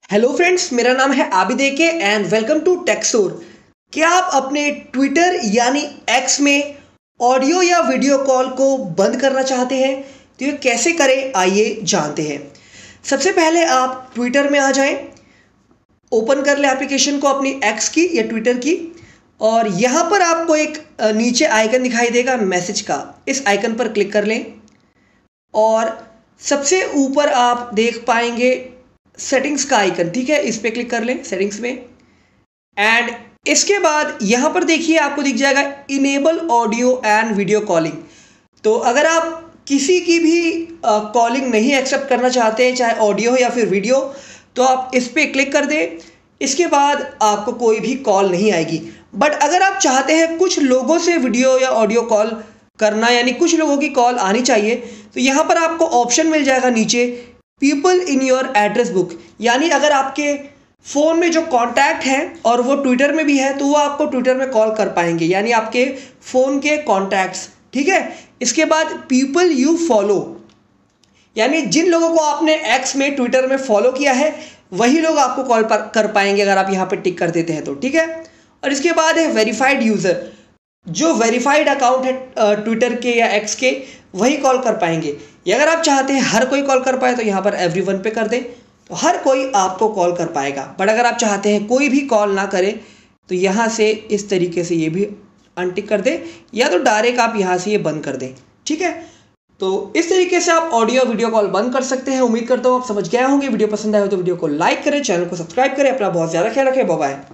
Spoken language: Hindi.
हेलो फ्रेंड्स, मेरा नाम है Abid AK and welcome to टेक्सोर। क्या आप अपने ट्विटर यानी एक्स में ऑडियो या वीडियो कॉल को बंद करना चाहते हैं? तो ये कैसे करें, आइए जानते हैं। सबसे पहले आप ट्विटर में आ जाएं, ओपन कर लें एप्लीकेशन को अपनी एक्स की या ट्विटर की, और यहाँ पर आपको एक नीचे आइकन दिखाई देगा मैसेज का। इस आइकन पर क्लिक कर लें और सबसे ऊपर आप देख पाएंगे सेटिंग्स का आइकन। ठीक है, इस पे क्लिक कर लें सेटिंग्स में। एंड इसके बाद यहां पर देखिए आपको दिख जाएगा enable audio and video calling. तो अगर आप किसी की भी कॉलिंग नहीं एक्सेप्ट करना चाहते हैं, चाहे ऑडियो हो या फिर वीडियो, तो आप इस पे क्लिक कर दें। इसके बाद आपको कोई भी कॉल नहीं आएगी। बट अगर आप चाहते हैं कुछ लोगों से वीडियो या ऑडियो कॉल करना, यानी कुछ लोगों की कॉल आनी चाहिए, तो यहां पर आपको ऑप्शन मिल जाएगा नीचे people in your address book. यानी अगर आपके फ़ोन में जो कॉन्टैक्ट हैं और वो ट्विटर में भी है, तो वो आपको ट्विटर में कॉल कर पाएंगे, यानी आपके फ़ोन के कॉन्टैक्ट्स। ठीक है, इसके बाद पीपल यू फॉलो, यानी जिन लोगों को आपने एक्स में ट्विटर में फॉलो किया है वही लोग आपको कॉल कर पाएंगे अगर आप यहाँ पर टिक कर देते हैं तो। ठीक है, और इसके बाद है वेरीफाइड यूज़र। जो वेरीफाइड अकाउंट है ट्विटर के या एक्स के, वही कॉल कर पाएंगे। या अगर आप चाहते हैं हर कोई कॉल कर पाए, तो यहाँ पर एवरीवन पे कर दें, तो हर कोई आपको कॉल कर पाएगा। बट अगर आप चाहते हैं कोई भी कॉल ना करे, तो यहाँ से इस तरीके से ये भी अनटिक कर दें, या तो डायरेक्ट आप यहाँ से ये बंद कर दें। ठीक है, तो इस तरीके से आप ऑडियो वीडियो कॉल बंद कर सकते हैं। उम्मीद करता हूँ आप समझ गए होंगे। वीडियो पसंद आए हो तो वीडियो को लाइक करें, चैनल को सब्सक्राइब करें। अपना बहुत ज़्यादा ख्याल रखें। Bye bye.